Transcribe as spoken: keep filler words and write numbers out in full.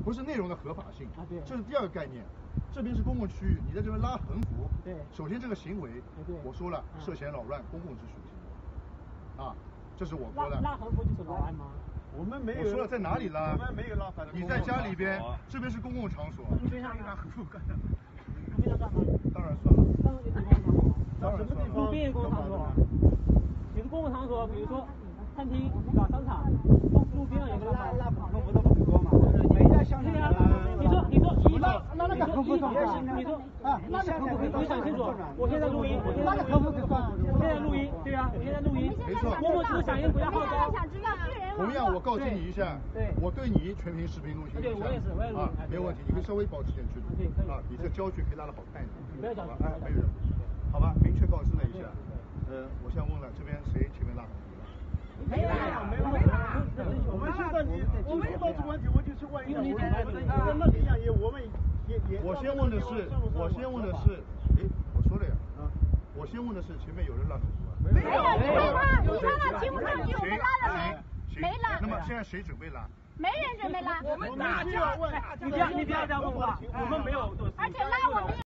不是内容的合法性啊，对， 这是第二个概念。这边是公共区域，你在这边拉横幅， 对， 首先这个行为， 对， 我说了，涉嫌扰乱公共秩序的行为，啊，这是我说的。 拉横幅就是扰乱吗？ 我们没有。 我说了在哪里拉？ 我们没有拉反正。 你在家里边，这边是公共场所。 路边上拉横幅干什么？路边上算吗？ 当然算了。 当然就是公共场所。 当然算了。 路边也公共场所。你是公共场所，比如说餐厅、搞商场，路边上有个拉拉横幅的很多嘛。每家乡亲啊，你说你说你说那那个横幅算吗？你说啊，那个横幅你想清楚。我现在录音，我现在录音，我现在录音，对啊，我现在录音。 没错。 公共场响应国家号召。 同样，我告知你一下， 对， 我对你全屏视频录音。 对，我也是，我也是。 啊，没有问题，你可以稍微保持点距离。 对，可以。 啊，你这焦距可以拉得好看一点。 不要焦距。 哎，没有人。好吧，明确告知了一下。呃，我现在问了，这边谁前面拉横幅了？ 没拉，没拉，没拉。我们现在你，我们遇到这个问题，我就去问一下。我们那一样也，我们也也。 我先问的是，我先问的是，哎，我说了呀，啊，我先问的是前面有人拉横幅吗？ 没有，没拉，你拉了听不上去，我们拉了没？没拉。 那么现在谁准备拉？ 没人准备拉。 我们哪就要问？ 你不要，你不要这样问话，我们没有。 而且拉我们。